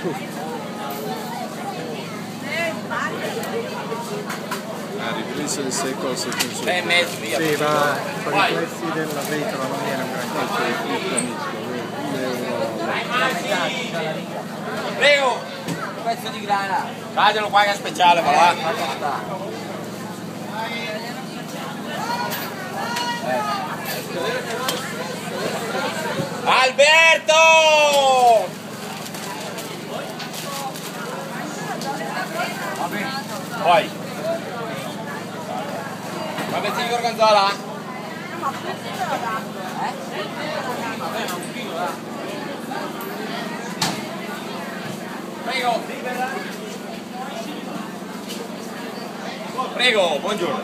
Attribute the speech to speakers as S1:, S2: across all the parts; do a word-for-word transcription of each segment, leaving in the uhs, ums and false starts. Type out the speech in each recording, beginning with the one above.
S1: La ripresa del secolo se funziona.
S2: sei e mezzo, via.
S3: Sì, ma con i prezzi della vetola non viene un granché.
S2: Prego! Un pezzo di grana. Fatelo qua che è speciale, va là. Alberto! Poi. Ma pezzi di gorgonzola? Prego. Prego, buongiorno.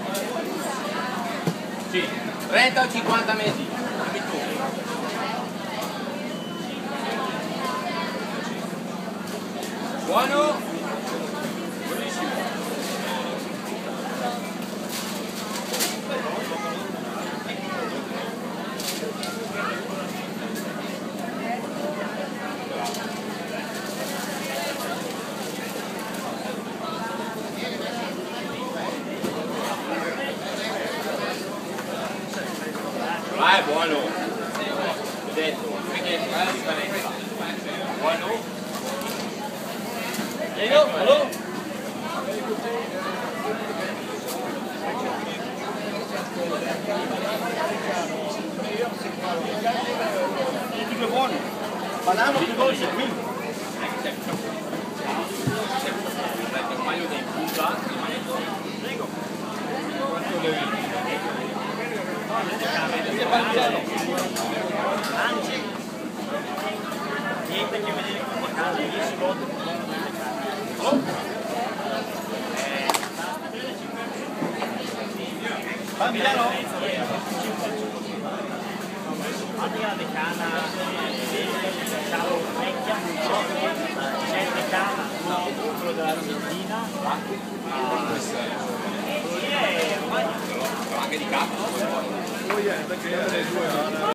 S2: Sì. trenta o cinquanta mesi? Dimmi tu. Buono? Buonissimo. Ah, è buono. Ho detto, perché fa la differenza. Buono. E io, allora? Dico buono. Parliamo di voi qui. Un paio di punta, prego. Quanto le Anzi, niente a che vedere con la casa, io si vota. Va Milano? Adria de Cana, ciao vecchia, c'è de Cana, quello dell'Argentina, e Romagna. Anche di capo?